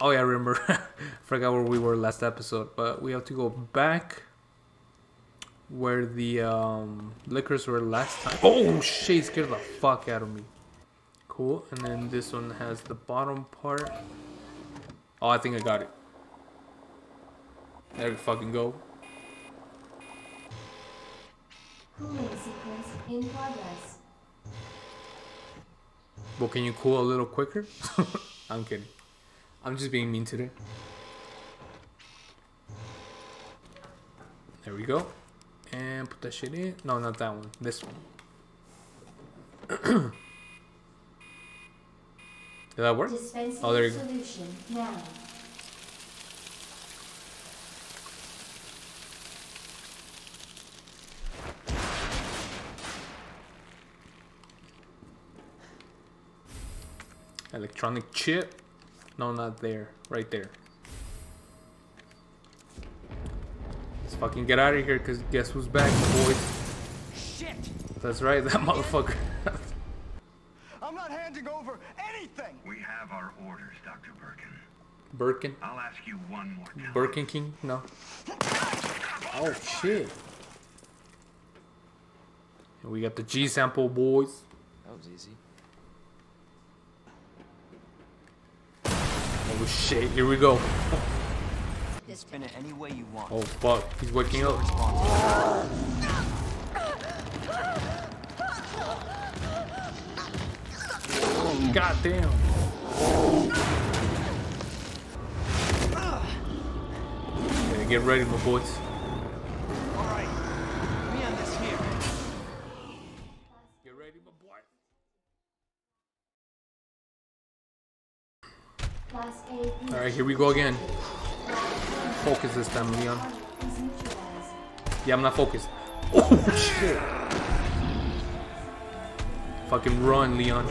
Oh yeah, I remember. Forgot where we were last episode, but we have to go back where the liquors were last time. Oh shit, scared the fuck out of me. Cool, and then this one has the bottom part. Oh, I think I got it. There we fucking go. Cooling sequence in progress. Well, can you cool a little quicker? I'm kidding. I'm just being mean today. There we go. And put that shit in. No, not that one. This one. Did that work? Dispensing Oh, there you go. solution now. Electronic chip. No, not there. Right there. Let's fucking get out of here, because guess who's back, boys? Shit! That's right, that motherfucker. I'm not handing over anything! We have our orders, Dr. Birkin. Birkin? I'll ask you one more time. Birkin King? No. Oh, shit. And we got the G sample, boys. That was easy. Oh, shit. Here we go. Spin it any way you want. Oh, fuck. He's waking up. God damn. Okay, get ready, my boys. Alright, we end this here. Get ready, my boy. Class A. Alright, here we go again. Focus this time, Leon. Is neutralized. Yeah, I'm not focused. Oh, shit. Fucking run, Leon.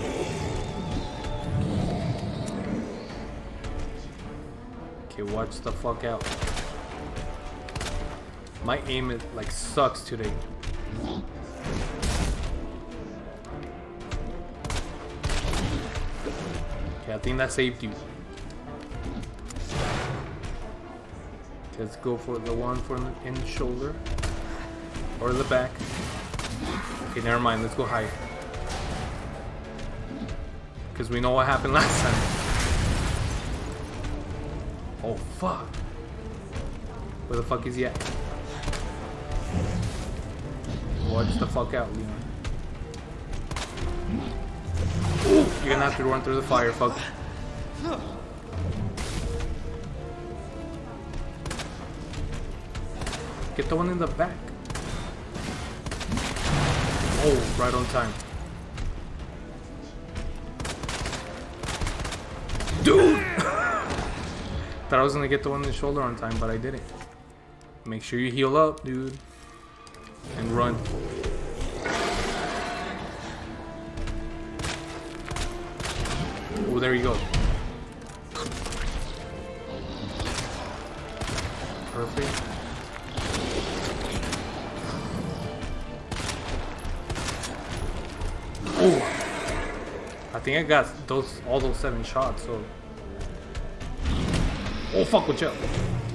Okay, watch the fuck out. My aim is like sucks today. Okay, I think that saved you. Let's go for the one for in the shoulder or the back. Okay, never mind. Let's go higher because we know what happened last time. Oh fuck! Where the fuck is he at? Watch the fuck out, Leon. Ooh, you're gonna have to run through the fire, fuck. Get the one in the back. Oh, right on time. Dude! Thought I was gonna get the one in the shoulder on time, but I didn't. Make sure you heal up, dude. And run. Oh, there you go. Perfect. Oh, I think I got all those 7 shots. So, oh fuck, watch out!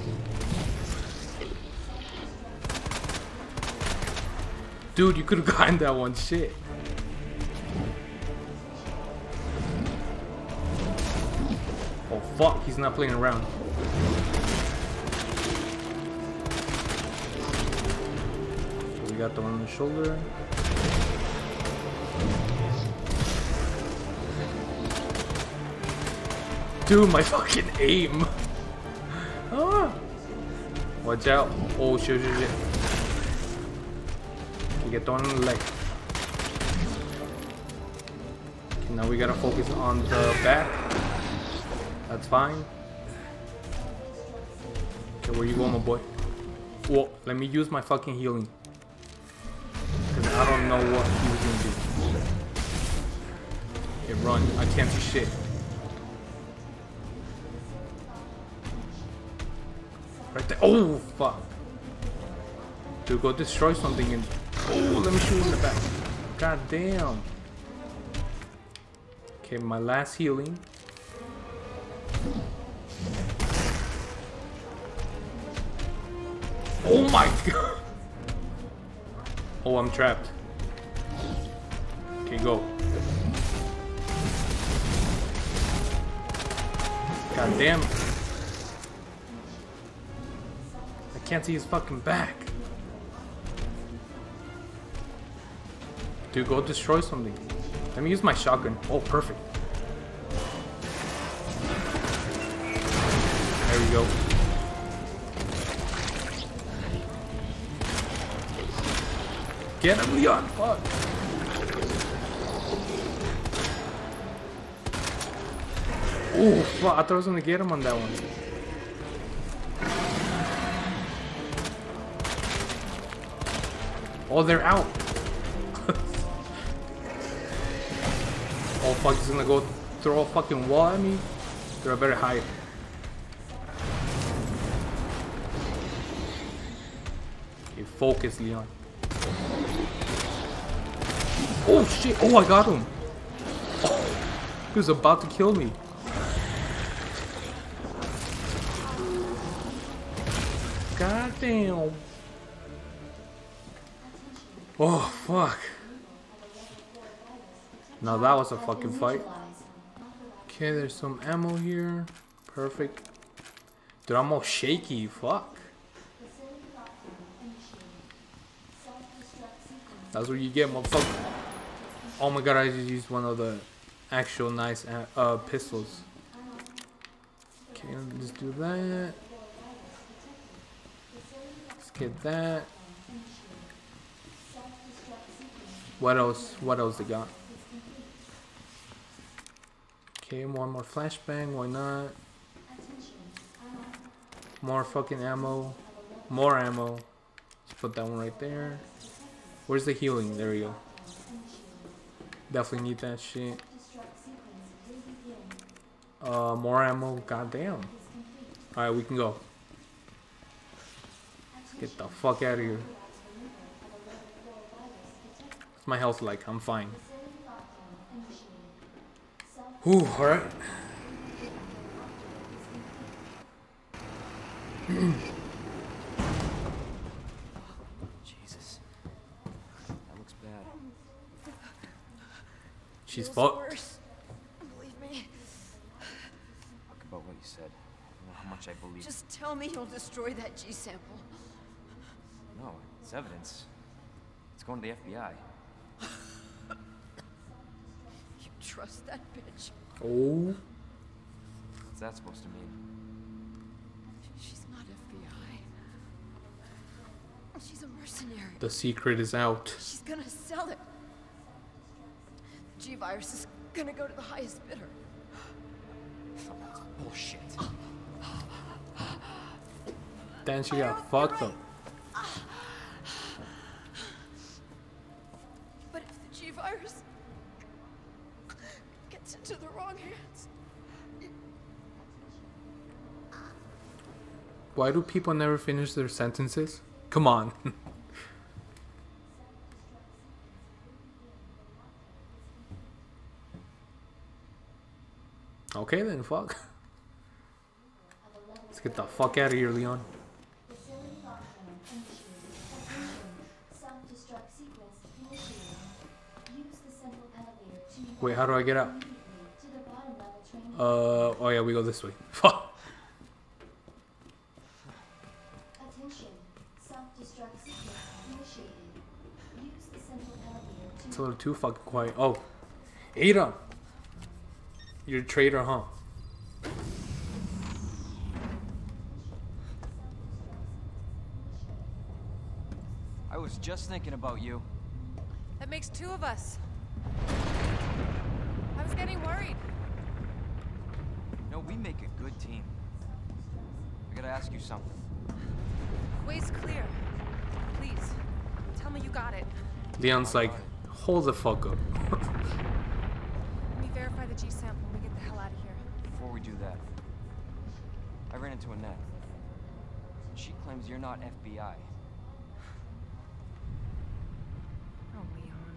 Dude, you could have gotten that one. Shit. Oh fuck, he's not playing around. So we got the one on the shoulder. Dude, my fucking aim. Ah. Watch out. Oh, shit. You get on the leg. Okay, now we gotta focus on the back. That's fine. Okay, where you going, my boy? Well, let me use my fucking healing. Because I don't know what he was gonna do. Okay, run. I can't see shit. Right there. Oh, fuck. Dude, go destroy something and... Oh, let me shoot in the back. God damn. Okay, my last healing. Oh my god. Oh, I'm trapped. Okay, go. God damn. I can't see his fucking back. Dude, go destroy something. Let me use my shotgun. Oh, perfect. There we go. Get him, Leon! Fuck! Ooh, fuck! I thought I was gonna get him on that one. Oh, they're out! Oh, fuck, he's gonna go throw a fucking wall at me? They're better hide. Okay, focus, Leon. Oh shit! Oh, I got him! Oh, he was about to kill me. God damn. Oh, fuck. Now that was a fucking fight. Okay, there's some ammo here. Perfect. Dude, I'm all shaky. Fuck. That's what you get, motherfucker. Oh my god, I just used one of the actual nice pistols. Okay, let's do that. Let's get that. What else? What else they got? Okay, one more flashbang. Why not? More fucking ammo. More ammo. Let's put that one right there. Where's the healing? There we go. Definitely need that shit. More ammo. Goddamn. Alright, we can go. Let's get the fuck out of here. What's my health like? I'm fine. Whew, alright. Jesus. That looks bad. She's Feels fucked. worse. Believe me. Talk about what you said. I don't know how much I believe. Just tell me you'll destroy that G sample. No, it's evidence. It's going to the FBI. You trust that bitch? Oh. What's that supposed to mean? She's not FBI. She's a mercenary. The secret is out. She's gonna sell it. The G-Virus is gonna go to the highest bidder. That's bullshit. Then she got fucked up. But if the G-Virus gets into the wrong hands, Why do people never finish their sentences? Come on. Okay then, fuck. Let's get the fuck out of here, Leon. Facility lockdown initiated. Attention. Self-destruct sequence initiated. Use the central elevator to Wait, how do I get out? immediately to the bottom level training. Oh yeah, we go this way. Fuck. Attention. Self-destruct sequence initiated. Use the central elevator to It's a little too fucking quiet. Oh, Ada. You're a traitor, huh? I was just thinking about you. That makes two of us. I was getting worried. No, we make a good team. I gotta ask you something. Way's clear. Please, tell me you got it. Leon's like, hold the fuck up. Let me verify the G sample and we get the hell out of here. Before we do that, I ran into Annette. She claims you're not FBI. Oh, Leon.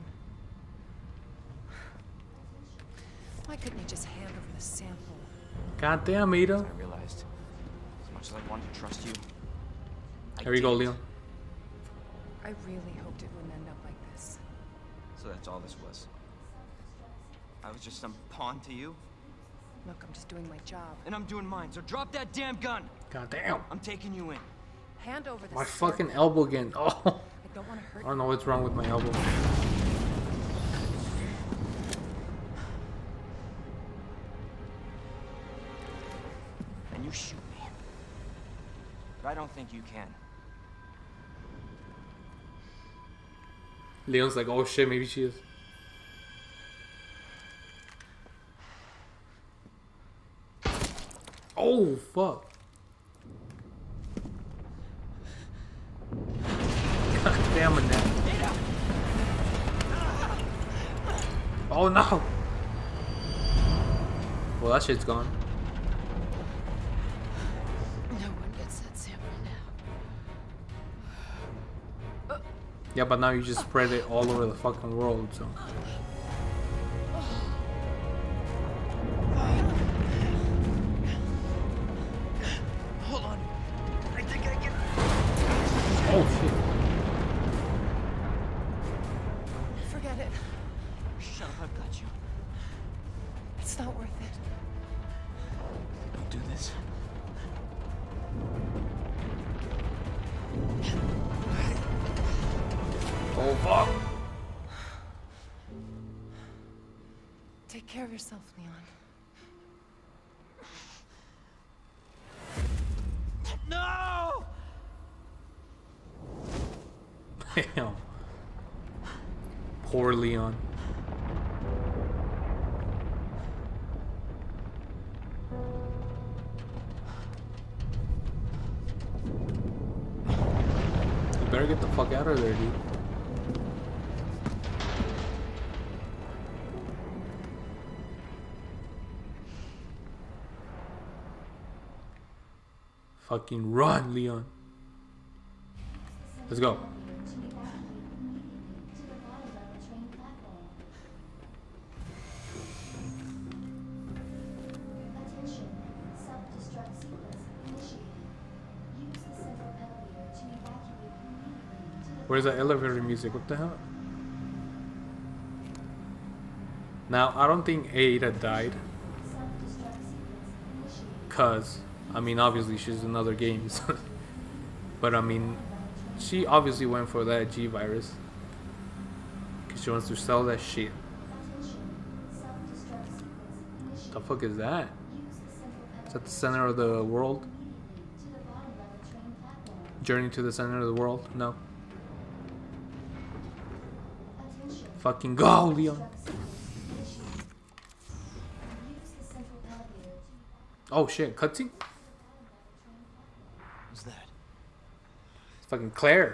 Why couldn't you just hand over the sample? Goddamn, Ada. I realized, as much as I wanted to trust you, I There you go, Leon. I really hoped it wouldn't end up like this. So that's all this was. I was just some pawn to you, Look, I'm just doing my job. and I'm doing mine. So drop that damn gun. God damn. I'm taking you in. Hand over the My sword. fucking elbow again. Oh. I don't want to hurt I don't know what's wrong with my elbow. And you shoot me. But I don't think you can. Leon's like, oh shit, maybe she is. Oh, fuck. God damn it now. Oh no. Well, that shit's gone. No one gets that sample now. Yeah, but now you just spread it all over the fucking world, so. Hold on. I think I can. Oh shit. Forget it. Shut up, I've got you. It's not worth it. Don't do this. Oh fuck. Take care of yourself, Leon. No! Damn. Poor Leon. You better get the fuck out of there, dude. Fucking run, Leon. Let's go. To be evacuated immediately to the bottom level train platform. Attention, self-destruct sequence initiated. Use the central elevator to evacuate immediately to the Where's that elevator music? What the hell? Now, I don't think Ada died. self-destruct sequence initiated. Cause, I mean, obviously she's in other games. But I mean, she obviously went for that G-Virus. Cause she wants to sell that shit. Attention, self-destruct sequence initiated. The fuck is that? Use the central Is elevator that the center of the world? immediately to the bottom level train platform. Journey to the center of the world? No. Attention. Fucking go, Leon. Self-destruct sequence initiated. Use the central elevator to Oh shit, cutscene? What's that? It's fucking Claire.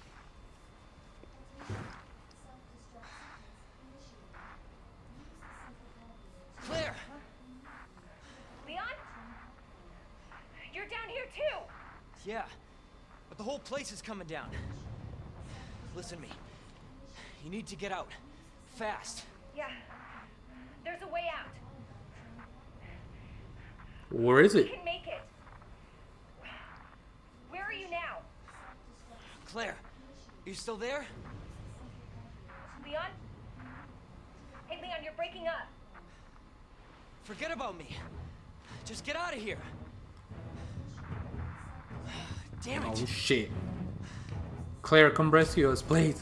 Claire! Leon? You're down here too! Yeah, but the whole place is coming down. Listen to me. You need to get out. Fast. Yeah. There's a way out. Where is We it? can make it. Where are you now? Claire, are you still there? Leon? Hey, Leon, you're breaking up. Forget about me. Just get out of here. Damn it. Oh shit. Claire, come rescue us, please.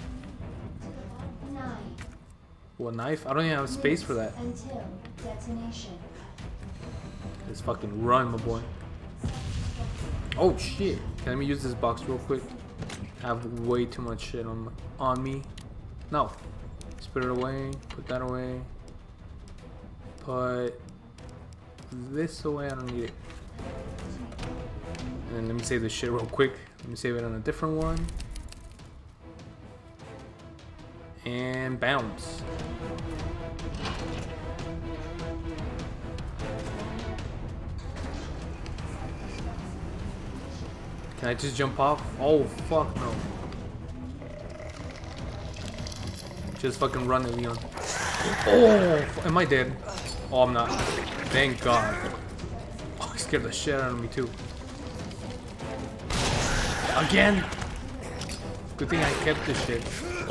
9 What, knife? I don't even have space for that. until detonation. Let's fucking run, my boy. Oh shit. Let me use this box real quick. I have way too much shit on me. No. Just put it away. Put that away. Put this away. I don't need it. And then let me save this shit real quick. Let me save it on a different one. And bounce. Can I just jump off? Oh fuck no. Just fucking run it, Leon. Oh, am I dead? Oh, I'm not. Thank God. Oh, he scared the shit out of me too. Again! Good thing I kept this shit.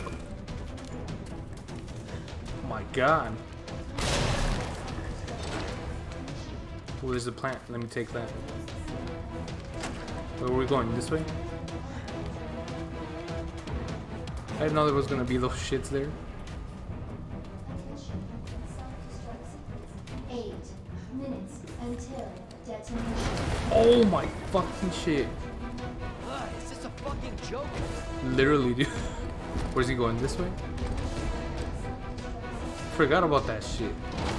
Oh my god. Oh, there's a plant. Let me take that. Where are we going? This way? I didn't know there was gonna be those shits there. Attention. Self-destruct sequence. 8 minutes until detonation. Oh my fucking shit. Is this a fucking joke? Literally, dude. Where's he going? This way? Forgot about that shit.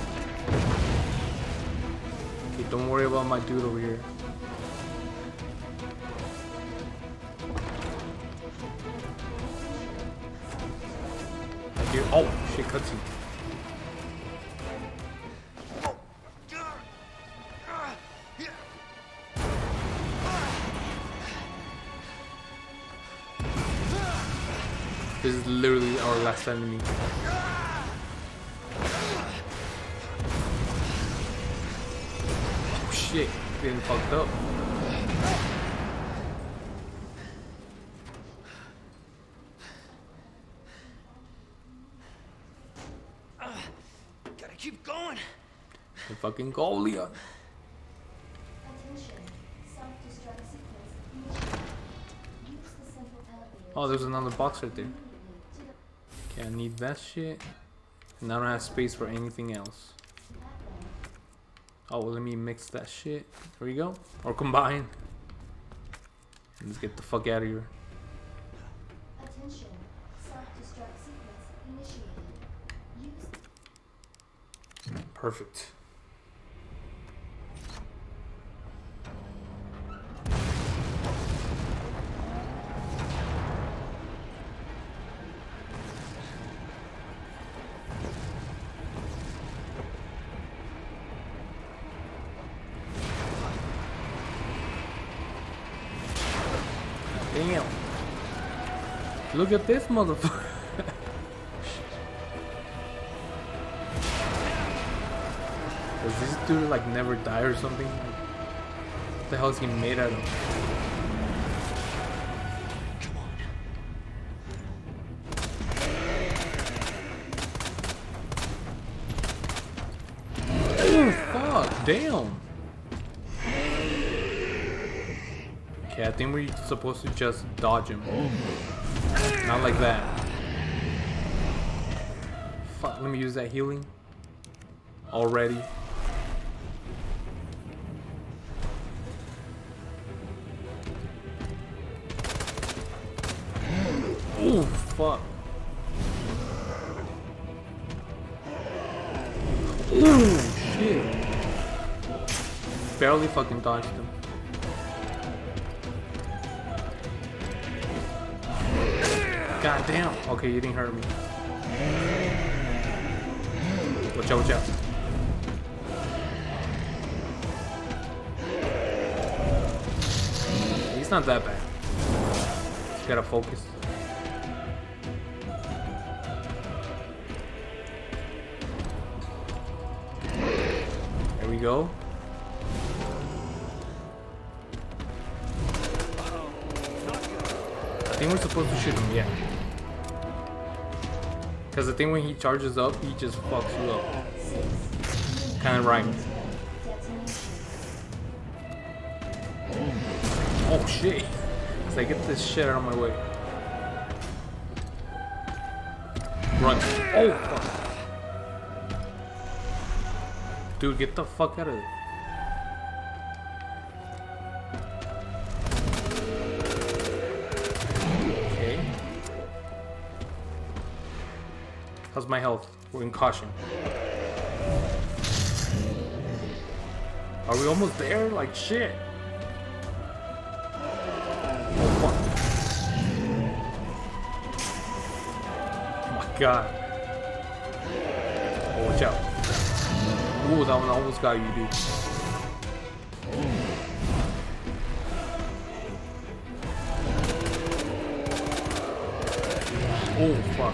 Okay, don't worry about my dude over here. I hear. Oh shit, cutscene. This is literally our last enemy. Oh shit, getting fucked up. Gotta keep going. The fucking go, Leon. Attention. Self-destruct sequence initiated. Use the central elevator Oh, there's another box right there. immediately to the Okay, I need that shit. And I don't have space for anything else. platform. Oh, well, let me mix that shit. There we go. Or combine. Let's get the fuck out of here. Attention. Self-destruct sequence initiated. Use Perfect. Damn. Look at this motherfucker. Does this dude like never die or something? What the hell is he made out of? Oh fuck, damn. Okay, I think we're supposed to just dodge him. Not like that. Fuck, let me use that healing. Already. Oh fuck. Oh shit. Barely fucking dodged him. God damn. Okay, you didn't hurt me. Watch out, watch out. He's not that bad. Just gotta focus. There we go. I think we're supposed to shoot him, yeah. Because the thing when he charges up, he just fucks you up. Kind of right. Oh shit. It's like, get this shit out of my way. Run. Oh fuck. Dude, get the fuck out of it. Okay. How's my health? We're in caution. Are we almost there? Like shit. Oh fuck. Oh my god. Oh, watch out. Ooh, that one almost got you, dude. Oh, fuck.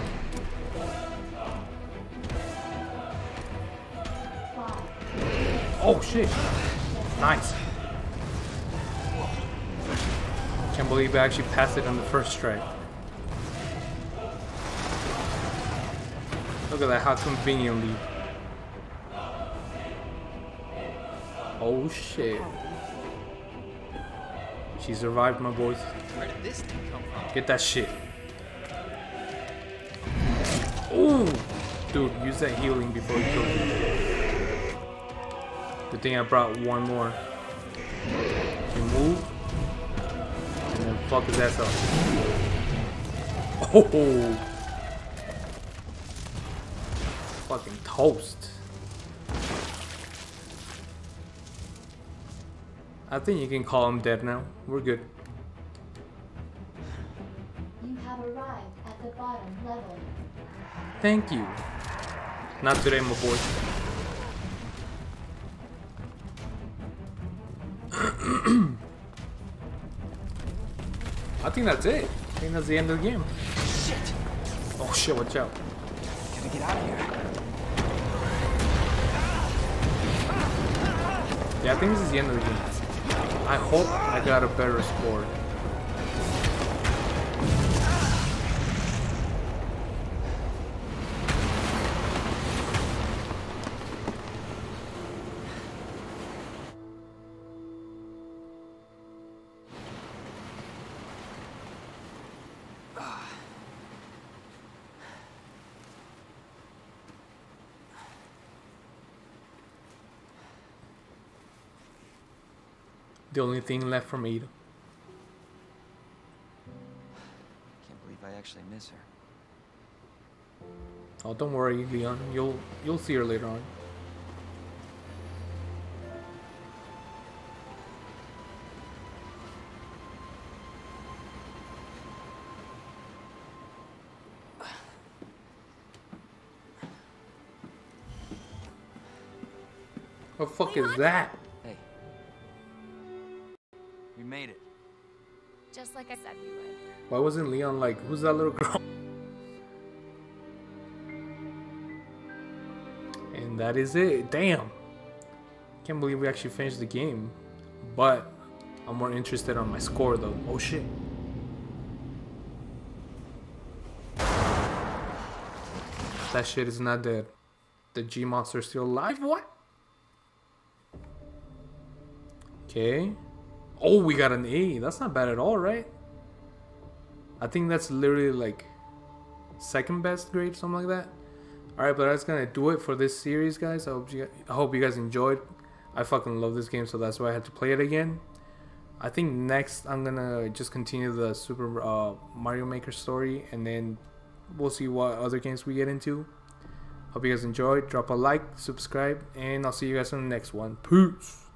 Oh, shit. Nice. Can't believe I actually passed it on the first try. Look at that, how conveniently. Oh shit. She survived, my boys. Where did this thing come from? Get that shit. Ooh! Dude, use that healing before you kill me. Good thing I brought one more. You move. And then fuck his ass up. Oh! Fucking toast. I think you can call him dead now. We're good. You have arrived at the bottom level. Thank you. Not today, my boy. I think that's it. I think that's the end of the game. Shit! Oh shit, watch out. Gotta get out of here. Yeah, I think this is the end of the game. I hope I got a better score. The only thing left from Ada. Can't believe I actually miss her. Oh, don't worry, Leon. You'll see her later on. What the fuck is that? Hey. We made it. Just like I said we would. Why wasn't Leon like, who's that little girl? And that is it. Damn. Can't believe we actually finished the game. But I'm more interested on my score though. Oh shit. That shit is not dead. The G monster is still alive? What? Okay. Oh, we got an A. That's not bad at all, right? I think that's literally like second best grade, something like that. Alright, but that's gonna do it for this series, guys. I hope you guys enjoyed. I fucking love this game, so that's why I had to play it again. I think next I'm gonna just continue the Super Mario Maker story, and then we'll see what other games we get into. Hope you guys enjoyed. Drop a like, subscribe, and I'll see you guys on the next one. Peace.